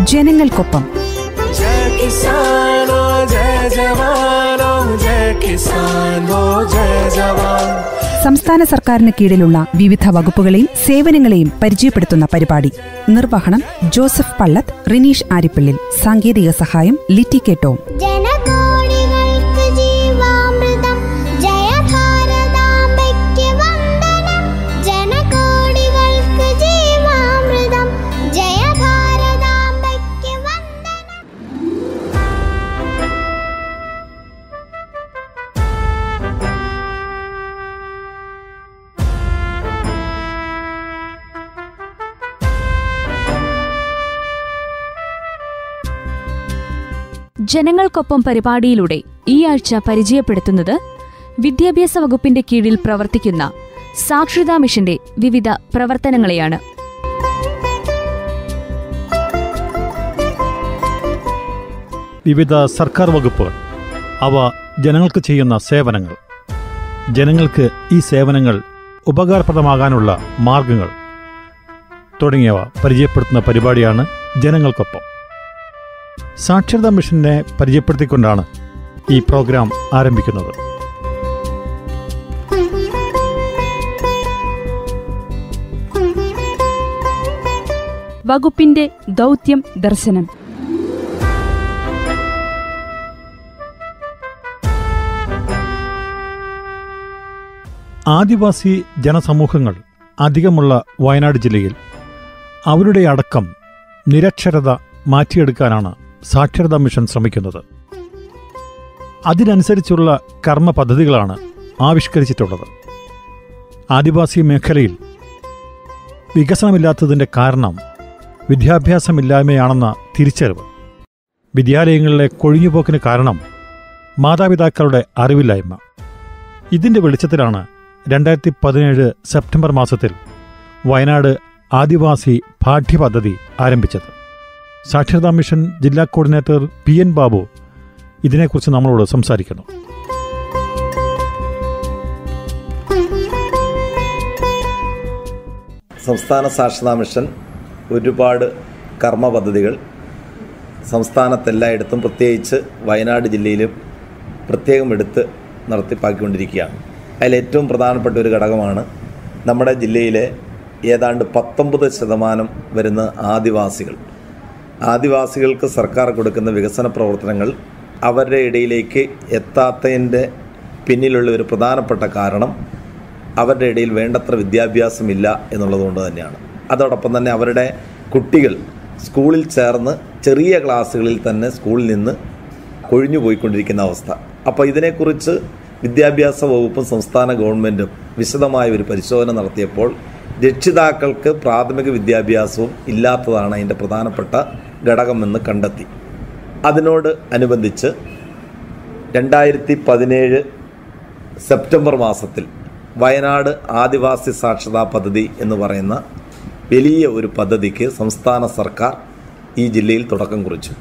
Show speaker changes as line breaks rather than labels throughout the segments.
ജനങ്ങൾക്കൊപ്പം. സംസ്ഥാന സർക്കാരിന് കീഴിലുള്ള വിവിധ വകുപ്പുകളെയും സേവനങ്ങളെയും പരിചയപ്പെടുത്തുന്ന പരിപാടി. നിർവഹണം ജോസഫ് പള്ളത്ത്, റിനീഷ് ആരിപ്പള്ളിൽ. സാങ്കേതിക സഹായം ലിറ്റി കെ ടോം.
ജനങ്ങൾക്കൊപ്പം പരിപാടിയിലൂടെ ഈ ആഴ്ച പരിചയപ്പെടുത്തുന്നത് വിദ്യാഭ്യാസ വകുപ്പിന്റെ കീഴിൽ പ്രവർത്തിക്കുന്ന സാക്ഷരതാ മിഷന്റെ വിവിധ പ്രവർത്തനങ്ങളെയാണ്.
വിവിധ സർക്കാർ വകുപ്പുകൾ, അവ ജനങ്ങൾക്ക് ചെയ്യുന്ന സേവനങ്ങൾ, ജനങ്ങൾക്ക് ഈ സേവനങ്ങൾ ഉപകാരപ്രദമാകാനുള്ള മാർഗങ്ങൾ തുടങ്ങിയവ പരിചയപ്പെടുത്തുന്ന പരിപാടിയാണ് ജനങ്ങൾക്കൊപ്പം. സാക്ഷരതാ മിഷനെ പരിചയപ്പെടുത്തിക്കൊണ്ടാണ് ഈ പ്രോഗ്രാം ആരംഭിക്കുന്നത്.
വകുപ്പിന്റെ ദൗത്യം ദർശനം.
ആദിവാസി ജനസമൂഹങ്ങൾ അധികമുള്ള വയനാട് ജില്ലയിൽ അവരുടെ അടക്കം നിരക്ഷരത മാറ്റിയെടുക്കാനാണ് സാക്ഷരതാ മിഷൻ ശ്രമിക്കുന്നത്. അതിനനുസരിച്ചുള്ള കർമ്മ പദ്ധതികളാണ് ആവിഷ്കരിച്ചിട്ടുള്ളത്. ആദിവാസി മേഖലയിൽ വികസനമില്ലാത്തതിൻ്റെ കാരണം വിദ്യാഭ്യാസമില്ലായ്മയാണെന്ന തിരിച്ചറിവ്. വിദ്യാലയങ്ങളിലെ കൊഴിഞ്ഞുപോക്കിന് കാരണം മാതാപിതാക്കളുടെ അറിവില്ലായ്മ. ഇതിൻ്റെ വെളിച്ചത്തിലാണ് 2017 സെപ്റ്റംബർ മാസത്തിൽ വയനാട് ആദിവാസി പാഠ്യപദ്ധതി ആരംഭിച്ചത്. സാക്ഷരതാ മിഷൻ ജില്ലാ കോർഡിനേറ്റർ PN ബാബു ഇതിനെക്കുറിച്ച് നമ്മളോട് സംസാരിക്കുന്നു.
സംസ്ഥാന സാക്ഷരതാ മിഷൻ ഒരുപാട് കർമ്മ പദ്ധതികൾ സംസ്ഥാനത്തെല്ലായിടത്തും, പ്രത്യേകിച്ച് വയനാട് ജില്ലയിലും പ്രത്യേകം എടുത്ത് നടത്തിപ്പാക്കിക്കൊണ്ടിരിക്കുകയാണ്. അതിലേറ്റവും പ്രധാനപ്പെട്ട ഒരു ഘടകമാണ് നമ്മുടെ ജില്ലയിലെ ഏതാണ്ട് 19% വരുന്ന ആദിവാസികൾക്ക് സർക്കാർ കൊടുക്കുന്ന വികസന പ്രവർത്തനങ്ങൾ അവരുടെ ഇടയിലേക്ക് എത്താത്തതിൻ്റെ പിന്നിലുള്ള ഒരു പ്രധാനപ്പെട്ട കാരണം അവരുടെ ഇടയിൽ വേണ്ടത്ര വിദ്യാഭ്യാസമില്ല എന്നുള്ളതുകൊണ്ട് തന്നെയാണ്. അതോടൊപ്പം തന്നെ അവരുടെ കുട്ടികൾ സ്കൂളിൽ ചേർന്ന് ചെറിയ ക്ലാസ്സുകളിൽ തന്നെ സ്കൂളിൽ നിന്ന് കൊഴിഞ്ഞു പോയിക്കൊണ്ടിരിക്കുന്ന അവസ്ഥ. അപ്പോൾ ഇതിനെക്കുറിച്ച് വിദ്യാഭ്യാസ വകുപ്പും സംസ്ഥാന ഗവൺമെൻറ്റും വിശദമായ ഒരു പരിശോധന നടത്തിയപ്പോൾ രക്ഷിതാക്കൾക്ക് പ്രാഥമിക വിദ്യാഭ്യാസവും ഇല്ലാത്തതാണ് അതിൻ്റെ പ്രധാനപ്പെട്ട ഘടകമെന്ന് കണ്ടെത്തി. അതിനോട് അനുബന്ധിച്ച് 2017 സെപ്റ്റംബർ മാസത്തിൽ വയനാട് ആദിവാസി സാക്ഷരതാ പദ്ധതി എന്ന് പറയുന്ന വലിയ ഒരു പദ്ധതിക്ക് സംസ്ഥാന സർക്കാർ ഈ ജില്ലയിൽ തുടക്കം കുറിച്ചു.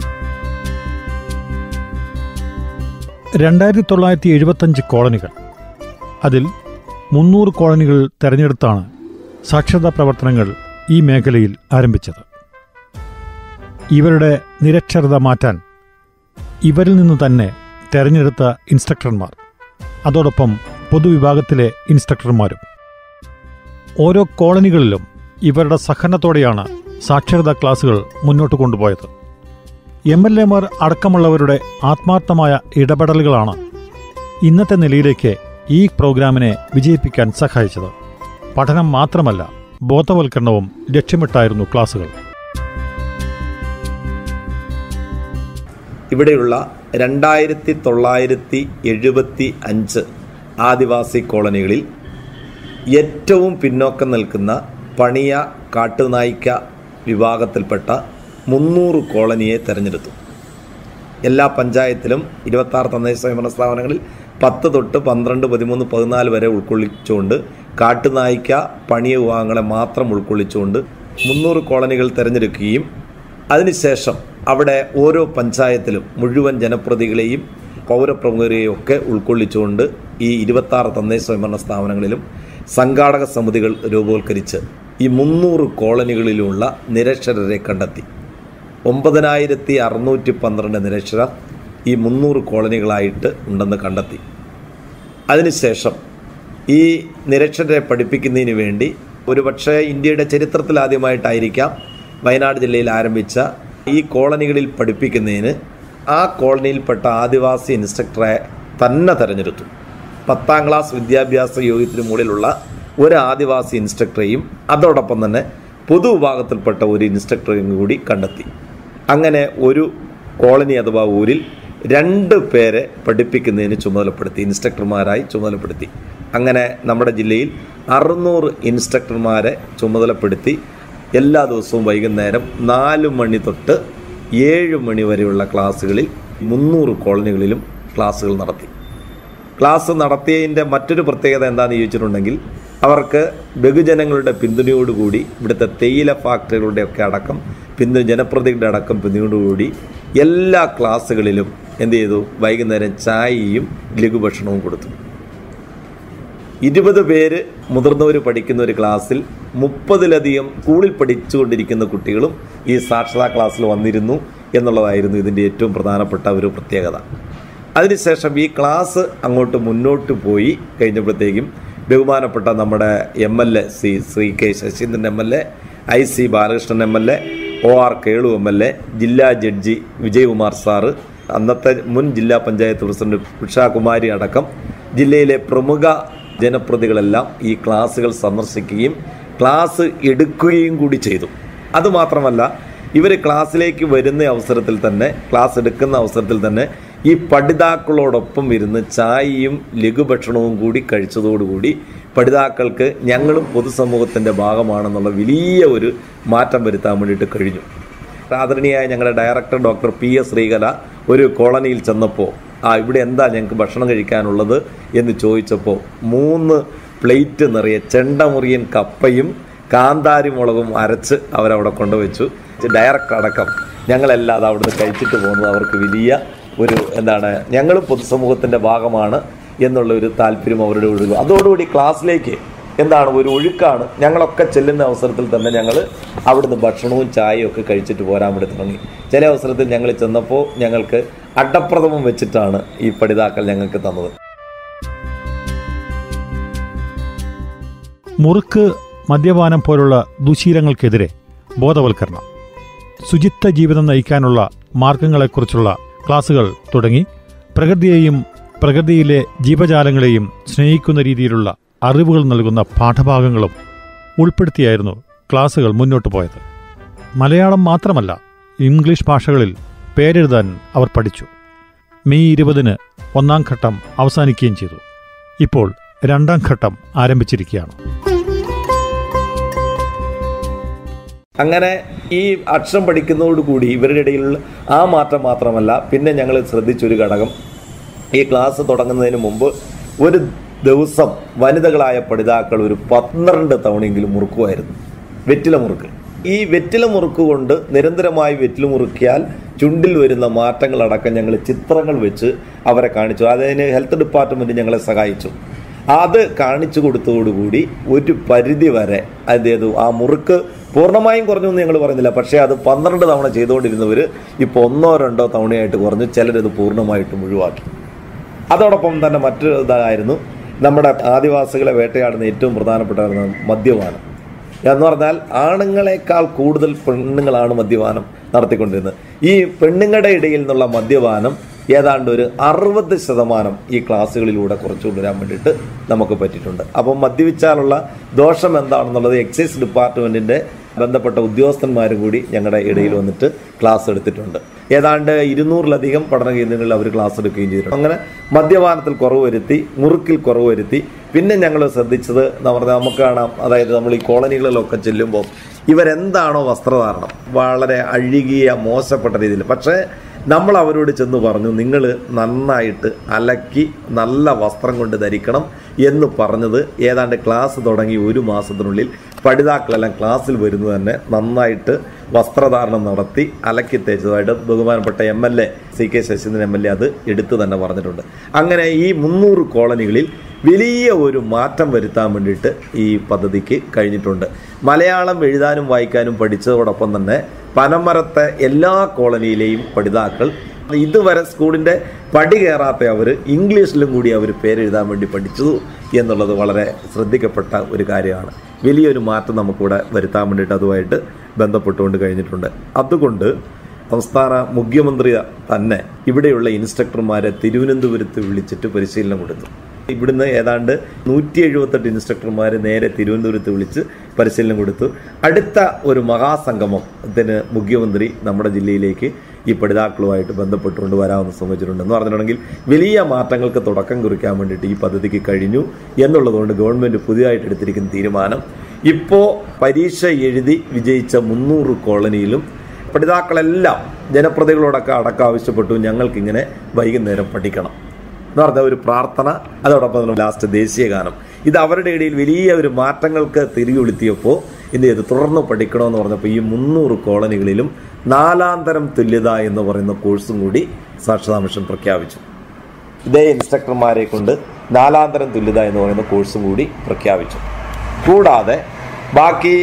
2975 കോളനികൾ, അതിൽ 300 കോളനികൾ തെരഞ്ഞെടുത്താണ് സാക്ഷരതാ പ്രവർത്തനങ്ങൾ ഈ മേഖലയിൽ ആരംഭിച്ചത്. ഇവരുടെ നിരക്ഷരത മാറ്റാൻ ഇവരിൽ നിന്ന് തന്നെ തെരഞ്ഞെടുത്ത ഇൻസ്ട്രക്ടർമാർ, അതോടൊപ്പം പൊതുവിഭാഗത്തിലെ ഇൻസ്ട്രക്ടർമാരും. ഓരോ കോളനികളിലും ഇവരുടെ സഹകരണത്തോടെയാണ് സാക്ഷരതാ ക്ലാസുകൾ മുന്നോട്ട് കൊണ്ടുപോയത്. MLAമാർ അടക്കമുള്ളവരുടെ ആത്മാർത്ഥമായ ഇടപെടലുകളാണ് ഇന്നത്തെ നിലയിലേക്ക് ഈ പ്രോഗ്രാമിനെ വിജയിപ്പിക്കാൻ സഹായിച്ചത്. പഠനം മാത്രമല്ല, ബോധവൽക്കരണവും ലക്ഷ്യമിട്ടായിരുന്നു ക്ലാസുകൾ.
ഇവിടെയുള്ള 2975 ആദിവാസി കോളനികളിൽ ഏറ്റവും പിന്നോക്കം നിൽക്കുന്ന പണിയ കാട്ടുനായ്ക്ക വിഭാഗത്തിൽപ്പെട്ട 300 കോളനിയെ തിരഞ്ഞെടുത്തു. എല്ലാ പഞ്ചായത്തിലും 26 തദ്ദേശ സ്വയംഭരണ സ്ഥാപനങ്ങളിൽ 10 തൊട്ട് 12, 13, 14 വരെ ഉൾക്കൊള്ളിച്ചുകൊണ്ട് കാട്ടുനായ്ക്ക പണിയ വിഭാഗങ്ങളെ മാത്രം ഉൾക്കൊള്ളിച്ചുകൊണ്ട് 300 കോളനികൾ തിരഞ്ഞെടുക്കുകയും അതിനുശേഷം അവിടെ ഓരോ പഞ്ചായത്തിലും മുഴുവൻ ജനപ്രതികളെയും പൗരപ്രമുഖരെയും ഒക്കെ ഉൾക്കൊള്ളിച്ചുകൊണ്ട് ഈ 26 തദ്ദേശ സ്വയംഭരണ സ്ഥാപനങ്ങളിലും സംഘാടക സമിതികൾ രൂപവത്കരിച്ച് ഈ 300 കോളനികളിലുള്ള നിരക്ഷരരെ കണ്ടെത്തി. 9,612 നിരക്ഷരർ ഈ 300 കോളനികളായിട്ട് ഉണ്ടെന്ന് കണ്ടെത്തി. അതിനുശേഷം ഈ നിരക്ഷരരെ പഠിപ്പിക്കുന്നതിന് വേണ്ടി ഒരുപക്ഷെ ഇന്ത്യയുടെ ചരിത്രത്തിൽ ആദ്യമായിട്ടായിരിക്കാം വയനാട് ജില്ലയിൽ ആരംഭിച്ച ഈ കോളനികളിൽ പഠിപ്പിക്കുന്നതിന് ആ കോളനിയിൽപ്പെട്ട ആദിവാസി ഇൻസ്ട്രക്ടറെ തന്നെ തിരഞ്ഞെടുത്തു. 10ാം ക്ലാസ് വിദ്യാഭ്യാസ യോഗ്യത്തിന് മുകളിലുള്ള ഒരു ആദിവാസി ഇൻസ്ട്രക്ടറെയും അതോടൊപ്പം തന്നെ പൊതുവിഭാഗത്തിൽപ്പെട്ട ഒരു ഇൻസ്ട്രക്ടറെയും കൂടി കണ്ടെത്തി. അങ്ങനെ ഒരു കോളനി അഥവാ ഊരിൽ 2 പേരെ പഠിപ്പിക്കുന്നതിന് ചുമതലപ്പെടുത്തി, ഇൻസ്ട്രക്ടർമാരായി ചുമതലപ്പെടുത്തി. അങ്ങനെ നമ്മുടെ ജില്ലയിൽ 600 ഇൻസ്ട്രക്ടർമാരെ ചുമതലപ്പെടുത്തി എല്ലാ ദിവസവും വൈകുന്നേരം 4 മണി തൊട്ട് 7 മണി വരെയുള്ള ക്ലാസ്സുകളിൽ 300 കോളനികളിലും ക്ലാസ്സുകൾ നടത്തി. ക്ലാസ് നടത്തിയതിൻ്റെ മറ്റൊരു പ്രത്യേകത എന്താണെന്ന് ചോദിച്ചിട്ടുണ്ടെങ്കിൽ അവർക്ക് ബഹുജനങ്ങളുടെ പിന്തുണയോടുകൂടി ഇവിടുത്തെ തേയില ഫാക്ടറികളുടെയൊക്കെ അടക്കം ജനപ്രതിനിധിയുടെ അടക്കം പിന്തുണയോടുകൂടി എല്ലാ ക്ലാസ്സുകളിലും എന്ത് ചെയ്തു, വൈകുന്നേരം ചായയും ലഘുഭക്ഷണവും കൊടുത്തു. 20 പേര് മുതിർന്നവർ പഠിക്കുന്ന ഒരു ക്ലാസ്സിൽ 30ലധികം സ്കൂളിൽ പഠിച്ചുകൊണ്ടിരിക്കുന്ന കുട്ടികളും ഈ സാക്ഷരതാ ക്ലാസ്സിൽ വന്നിരുന്നു എന്നുള്ളതായിരുന്നു ഇതിൻ്റെ ഏറ്റവും പ്രധാനപ്പെട്ട ഒരു പ്രത്യേകത. അതിനുശേഷം ഈ ക്ലാസ് അങ്ങോട്ട് മുന്നോട്ട് പോയി കഴിഞ്ഞപ്പോഴത്തേക്കും ബഹുമാനപ്പെട്ട നമ്മുടെ MLA Shri K. Saseendran MLA, IC Balakrishnan MLA, OR Kelu MLA, ജില്ലാ ജഡ്ജി വിജയകുമാർ സാറ്, അന്നത്തെ മുൻ ജില്ലാ പഞ്ചായത്ത് പ്രസിഡന്റ് ഉഷാകുമാരി അടക്കം ജില്ലയിലെ പ്രമുഖ ജനപ്രതികളെല്ലാം ഈ ക്ലാസ്സുകൾ സന്ദർശിക്കുകയും ക്ലാസ് എടുക്കുകയും കൂടി ചെയ്തു. അതുമാത്രമല്ല, ഇവർ ക്ലാസ്സിലേക്ക് വരുന്ന അവസരത്തിൽ തന്നെ, ക്ലാസ് എടുക്കുന്ന അവസരത്തിൽ തന്നെ ഈ പഠിതാക്കളോടൊപ്പം ഇരുന്ന് ചായയും ലഘുഭക്ഷണവും കൂടി കഴിച്ചതോടുകൂടി പഠിതാക്കൾക്ക് ഞങ്ങളും പൊതുസമൂഹത്തിൻ്റെ ഭാഗമാണെന്നുള്ള വലിയ ഒരു മാറ്റം വരുത്താൻ വേണ്ടിയിട്ട് കഴിഞ്ഞു. ആദരണീയായ ഞങ്ങളുടെ ഡയറക്ടർ ഡോക്ടർ PS ശ്രീകല ഒരു കോളനിയിൽ ചെന്നപ്പോൾ ഇവിടെ എന്താ ഞങ്ങൾക്ക് ഭക്ഷണം കഴിക്കാനുള്ളത് എന്ന് ചോദിച്ചപ്പോൾ 3 പ്ലേറ്റ് നിറയെ ചെണ്ടമുറിയൻ കപ്പയും കാന്താരി മുളകും അരച്ച് അവരവിടെ കൊണ്ടുവച്ചു. ഡയറക്ടർ അടക്കം ഞങ്ങളെല്ലാം അത് അവിടുന്ന് കഴിച്ചിട്ട് പോകുന്നത് അവർക്ക് വലിയ ഒരു ഞങ്ങളും പൊതുസമൂഹത്തിൻ്റെ ഭാഗമാണ് എന്നുള്ള ഒരു താല്പര്യം അവരുടെ ഉള്ളൂ. അതോടുകൂടി ക്ലാസ്സിലേക്ക് ഒരു ഒഴുക്കാണ്. ഞങ്ങളൊക്കെ ചെല്ലുന്ന അവസരത്തിൽ തന്നെ ഞങ്ങൾ അവിടുന്ന് ഭക്ഷണവും ചായയും ഒക്കെ കഴിച്ചിട്ട് പോരാൻ വേണ്ടി തുടങ്ങി. ചില അവസരത്തിൽ ഞങ്ങൾ ചെന്നപ്പോൾ ഞങ്ങൾക്ക് അടപ്രഥമം വെച്ചിട്ടാണ് ഈ പഠിതാക്കൾ ഞങ്ങൾക്ക് തന്നത്.
മുറുക്ക്, മദ്യപാനം പോലുള്ള ദുശീലങ്ങൾക്കെതിരെ ബോധവൽക്കരണം, ശുചിത്വ ജീവിതം നയിക്കാനുള്ള മാർഗങ്ങളെക്കുറിച്ചുള്ള ക്ലാസുകൾ തുടങ്ങി പ്രകൃതിയെയും പ്രകൃതിയിലെ ജീവജാലങ്ങളെയും സ്നേഹിക്കുന്ന രീതിയിലുള്ള അറിവുകൾ നൽകുന്ന പാഠഭാഗങ്ങളും ഉൾപ്പെടുത്തിയായിരുന്നു ക്ലാസുകൾ മുന്നോട്ട് പോയത്. മലയാളം മാത്രമല്ല, ഇംഗ്ലീഷ് ഭാഷകളിൽ പേരെഴുതാൻ അവർ പഠിച്ചു. മെയ് 20 1ാം ഘട്ടം അവസാനിക്കുകയും ചെയ്തു. ഇപ്പോൾ 2ാം ഘട്ടം ആരംഭിച്ചിരിക്കുകയാണ്.
അങ്ങനെ ഈ അക്ഷരം പഠിക്കുന്നതോടുകൂടി ഇവരുടെ ഇടയിലുള്ള ആ മാറ്റം മാത്രമല്ല, പിന്നെ ഞങ്ങൾ ശ്രദ്ധിച്ചൊരു ഘടകം, ഈ ക്ലാസ് തുടങ്ങുന്നതിന് മുമ്പ് ഒരു ദിവസം വനിതകളായ പഠിതാക്കൾ ഒരു 12 തവണയെങ്കിലും മുറുക്കുമായിരുന്നു, വെറ്റില മുറുക്ക്. ഈ വെറ്റില മുറുക്ക് കൊണ്ട് നിരന്തരമായി വെറ്റില മുറുക്കിയാൽ ചുണ്ടിൽ വരുന്ന മാറ്റങ്ങളടക്കം ഞങ്ങൾ ചിത്രങ്ങൾ വെച്ച് അവരെ കാണിച്ചു. അതിന് ഹെൽത്ത് ഡിപ്പാർട്ട്മെൻറ്റ് ഞങ്ങളെ സഹായിച്ചു. അത് കാണിച്ചു കൊടുത്തതോടുകൂടി ഒരു പരിധി വരെ ആ മുറുക്ക് പൂർണ്ണമായും കുറഞ്ഞു എന്ന് ഞങ്ങൾ പറയുന്നില്ല. പക്ഷേ അത് 12 തവണ ചെയ്തുകൊണ്ടിരുന്നവർ ഇപ്പോൾ 1-2 തവണയായിട്ട് കുറഞ്ഞു. ചിലരത് പൂർണ്ണമായിട്ടും ഒഴിവാക്കി. അതോടൊപ്പം തന്നെ മറ്റൊരു ഇതായിരുന്നു, നമ്മുടെ ആദിവാസികളെ വേട്ടയാടുന്ന ഏറ്റവും പ്രധാനപ്പെട്ട മദ്യപാനം എന്ന് പറഞ്ഞാൽ ആണുങ്ങളെക്കാൾ കൂടുതൽ പെണ്ണുങ്ങളാണ് മദ്യപാനം നടത്തിക്കൊണ്ടിരുന്നത്. ഈ പെണ്ണുങ്ങളുടെ ഇടയിൽ നിന്നുള്ള മദ്യപാനം ഏതാണ്ട് ഒരു 60% ഈ ക്ലാസ്സുകളിലൂടെ കുറച്ചു കൊണ്ടുവരാൻ വേണ്ടിയിട്ട് നമുക്ക് പറ്റിയിട്ടുണ്ട്. അപ്പം മദ്യപിച്ചാലുള്ള ദോഷം എന്താണെന്നുള്ളത് എക്സൈസ് ഡിപ്പാർട്ട്മെൻറ്റിൻ്റെ ബന്ധപ്പെട്ട ഉദ്യോഗസ്ഥന്മാരും കൂടി ഞങ്ങളുടെ ഇടയിൽ വന്നിട്ട് ക്ലാസ് എടുത്തിട്ടുണ്ട്. ഏതാണ്ട് 200-ലധികം പഠന കേന്ദ്രങ്ങളിൽ അവർ ക്ലാസ് എടുക്കുകയും ചെയ്തിട്ടുണ്ട്. അങ്ങനെ മദ്യപാനത്തിൽ കുറവ് വരുത്തി, മുറുക്കിൽ കുറവ് വരുത്തി. പിന്നെ ഞങ്ങൾ ശ്രദ്ധിച്ചത് നമുക്ക് കാണാം, അതായത് നമ്മൾ ഈ കോളനികളിലൊക്കെ ചെല്ലുമ്പോൾ ഇവരെന്താണോ വസ്ത്രധാരണം വളരെ അഴുകിയ മോശപ്പെട്ട രീതിയിൽ, പക്ഷേ നമ്മൾ അവരോട് ചെന്ന് പറഞ്ഞു, നിങ്ങൾ നന്നായിട്ട് അലക്കി നല്ല വസ്ത്രം കൊണ്ട് ധരിക്കണം എന്ന് പറഞ്ഞത് ഏതാണ്ട് ക്ലാസ് തുടങ്ങി 1 മാസത്തിനുള്ളിൽ പഠിതാക്കളെല്ലാം ക്ലാസ്സിൽ വരുന്നത് തന്നെ നന്നായിട്ട് വസ്ത്രധാരണം നടത്തി അലക്കി തേച്ചതായിട്ട് ബഹുമാനപ്പെട്ട MLA CK ശശീന്ദ്രൻ MLA അത് എടുത്തു തന്നെ പറഞ്ഞിട്ടുണ്ട്. അങ്ങനെ ഈ 300 കോളനികളിൽ വലിയ ഒരു മാറ്റം വരുത്താൻ വേണ്ടിയിട്ട് ഈ പദ്ധതിക്ക് കഴിഞ്ഞിട്ടുണ്ട്. മലയാളം എഴുതാനും വായിക്കാനും പഠിച്ചതോടൊപ്പം തന്നെ പനമരത്തെ എല്ലാ കോളനിയിലെയും പഠിതാക്കൾ ഇതുവരെ സ്കൂളിൻ്റെ പടി കയറാത്ത അവർ ഇംഗ്ലീഷിലും കൂടി അവർ പേരെഴുതാൻ വേണ്ടി പഠിച്ചു എന്നുള്ളത് വളരെ ശ്രദ്ധിക്കപ്പെട്ട ഒരു കാര്യമാണ്. വലിയൊരു മാറ്റം നമുക്കിവിടെ വരുത്താൻ വേണ്ടിയിട്ട് അതുമായിട്ട് ബന്ധപ്പെട്ടുകൊണ്ട് കഴിഞ്ഞിട്ടുണ്ട്. അതുകൊണ്ട് സംസ്ഥാന മുഖ്യമന്ത്രി തന്നെ ഇവിടെയുള്ള ഇൻസ്ട്രക്ടർമാരെ തിരുവനന്തപുരത്ത് വിളിച്ചിട്ട് പരിശീലനം കൊടുത്തു. ഇവിടുന്ന് ഏതാണ്ട് 178 ഇൻസ്ട്രക്ടർമാർ നേരെ തിരുവനന്തപുരത്ത് വിളിച്ച് പരിശീലനം കൊടുത്തു. അടുത്ത ഒരു മഹാസംഗമത്തിന് മുഖ്യമന്ത്രി നമ്മുടെ ജില്ലയിലേക്ക് ഈ പഠിതാക്കളുമായിട്ട് ബന്ധപ്പെട്ടുകൊണ്ട് വരാമെന്ന് ശ്രമിച്ചിട്ടുണ്ട്. എന്ന് പറഞ്ഞിട്ടുണ്ടെങ്കിൽ വലിയ മാറ്റങ്ങൾക്ക് തുടക്കം കുറിക്കാൻ വേണ്ടിയിട്ട് ഈ പദ്ധതിക്ക് കഴിഞ്ഞു എന്നുള്ളതുകൊണ്ട് ഗവൺമെൻറ് പുതിയതായിട്ട് എടുത്തിരിക്കുന്ന തീരുമാനം, ഇപ്പോൾ പരീക്ഷ എഴുതി വിജയിച്ച 300 കോളനിയിലും പഠിതാക്കളെല്ലാം ജനപ്രതിനിധികളോടൊക്കെ ആവശ്യപ്പെട്ടു, ഞങ്ങൾക്കിങ്ങനെ വൈകുന്നേരം പഠിക്കണം എന്ന് പറഞ്ഞ ഒരു പ്രാർത്ഥന. അതോടൊപ്പം തന്നെ ലാസ്റ്റ് ദേശീയ ഗാനം. ഇത് അവരുടെ ഇടയിൽ വലിയ ഒരു മാറ്റങ്ങൾക്ക് തിരികൊളുത്തിയപ്പോൾ എന്ത് ചെയ്തു, തുടർന്ന് പഠിക്കണമെന്ന് പറഞ്ഞപ്പോൾ ഈ 300 കോളനികളിലും 4-ാം തരം തുല്യത എന്ന് പറയുന്ന കോഴ്സും കൂടി സാക്ഷരതാ മിഷൻ പ്രഖ്യാപിച്ചു. ഇതേ ഇൻസ്ട്രക്ടർമാരെ കൊണ്ട് 4-ാം തരം തുല്യത എന്ന് പറയുന്ന കോഴ്സും കൂടി പ്രഖ്യാപിച്ചു. കൂടാതെ ബാക്കി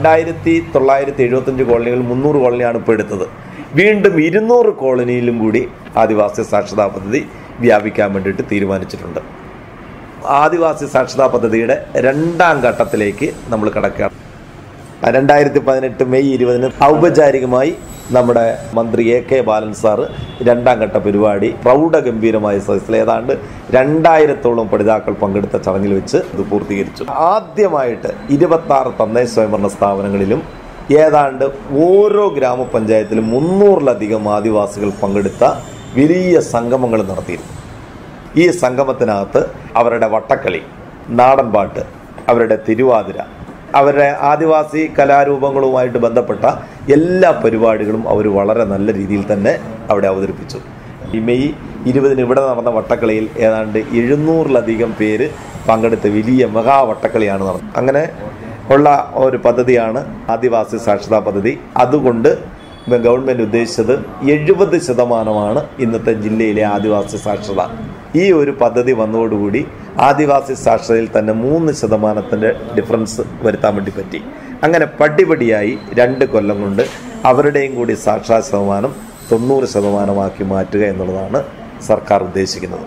2975 കോളനികൾ 300 കോളനിയാണ് ഇപ്പോൾ എടുത്തത്. വീണ്ടും 200 കോളനിയിലും കൂടി ആദിവാസി സാക്ഷരതാ പദ്ധതി വ്യാപിക്കാൻ വേണ്ടിയിട്ട് തീരുമാനിച്ചിട്ടുണ്ട്. ആദിവാസി സാക്ഷരതാ പദ്ധതിയുടെ 2ാം ഘട്ടത്തിലേക്ക് നമ്മൾ കടക്കുകയാണ്. 2018 മെയ് 20 ഔപചാരികമായി നമ്മുടെ മന്ത്രി AK ബാലൻ സാറ് 2ാം ഘട്ട പരിപാടി പ്രൗഢഗംഭീരമായ സദസ്സിൽ ഏതാണ്ട് 2000-ഓളം പഠിതാക്കൾ പങ്കെടുത്ത ചടങ്ങിൽ വെച്ച് ഇത് പൂർത്തീകരിച്ചു. ആദ്യമായിട്ട് 26 തദ്ദേശ സ്വയംഭരണ സ്ഥാപനങ്ങളിലും ഏതാണ്ട് ഓരോ ഗ്രാമപഞ്ചായത്തിലും 300-ലധികം ആദിവാസികൾ പങ്കെടുത്ത വലിയ സംഗമങ്ങൾ നടത്തിയിരുന്നു. ഈ സംഗമത്തിനകത്ത് അവരുടെ വട്ടക്കളി, നാടൻപാട്ട്, അവരുടെ തിരുവാതിര, അവരുടെ ആദിവാസി കലാരൂപങ്ങളുമായിട്ട് ബന്ധപ്പെട്ട എല്ലാ പരിപാടികളും അവർ വളരെ നല്ല രീതിയിൽ തന്നെ അവിടെ അവതരിപ്പിച്ചു. ഈ മെയ് 20 ഇവിടെ നടന്ന വട്ടക്കളിയിൽ ഏതാണ്ട് 700-ലധികം പേര് പങ്കെടുത്ത വലിയ മെഗാ വട്ടക്കളിയാണ് നടന്നത്. അങ്ങനെ ഉള്ള ഒരു പദ്ധതിയാണ് ആദിവാസി സാക്ഷരതാ പദ്ധതി. അതുകൊണ്ട് ഗവൺമെൻറ് ഉദ്ദേശിച്ചത് 70% ഇന്നത്തെ ജില്ലയിലെ ആദിവാസി സാക്ഷരത. ഈ ഒരു പദ്ധതി വന്നതോടുകൂടി ആദിവാസി സാക്ഷരതയിൽ തന്നെ 3% ഡിഫറൻസ് വരുത്താൻ വേണ്ടി പറ്റി. അങ്ങനെ പടിപടിയായി 2 കൊല്ലം കൊണ്ട് അവരുടെയും കൂടി സാക്ഷരതാ ശതമാനം 90% മാറ്റുക എന്നുള്ളതാണ് സർക്കാർ ഉദ്ദേശിക്കുന്നത്.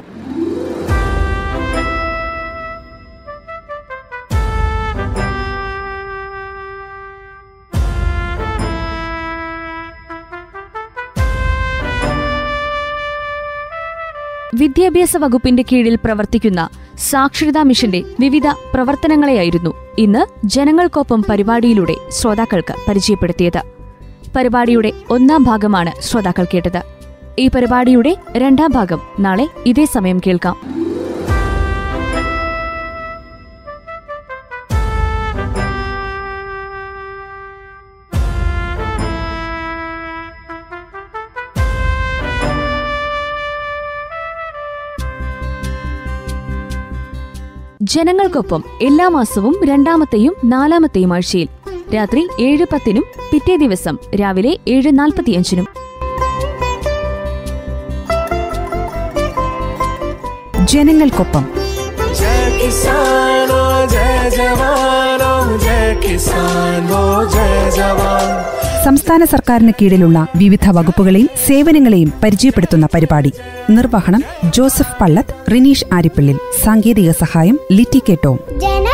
വിദ്യാഭ്യാസ വകുപ്പിന്റെ കീഴിൽ പ്രവർത്തിക്കുന്ന സാക്ഷരതാ മിഷന്റെ വിവിധ പ്രവർത്തനങ്ങളെയായിരുന്നു ഇന്ന് ജനങ്ങൾക്കൊപ്പം പരിപാടിയിലൂടെ ശ്രോതാക്കൾക്ക് പരിചയപ്പെടുത്തിയത്. പരിപാടിയുടെ 1ാം ഭാഗമാണ് ശ്രോതാക്കൾ കേട്ടത്. ഈ പരിപാടിയുടെ 2ാം ഭാഗം നാളെ ഇതേ സമയം കേൾക്കാം. ജനങ്ങൾക്കൊപ്പം എല്ലാ മാസവും 2ാമത്തെയും 4ാമത്തെയും ആഴ്ചയിൽ രാത്രി 7:10 പിറ്റേ ദിവസം രാവിലെ 7:45.
ജനങ്ങൾക്കൊപ്പം സംസ്ഥാന സർക്കാരിന് കീഴിലുള്ള വിവിധ വകുപ്പുകളെയും സേവനങ്ങളെയും പരിചയപ്പെടുത്തുന്ന പരിപാടി. നിർവഹണം ജോസഫ് പള്ളത്ത്, റിനീഷ് ആരിപ്പിള്ളിൽ. സാങ്കേതിക സഹായം ലിറ്റി കെ ടോം.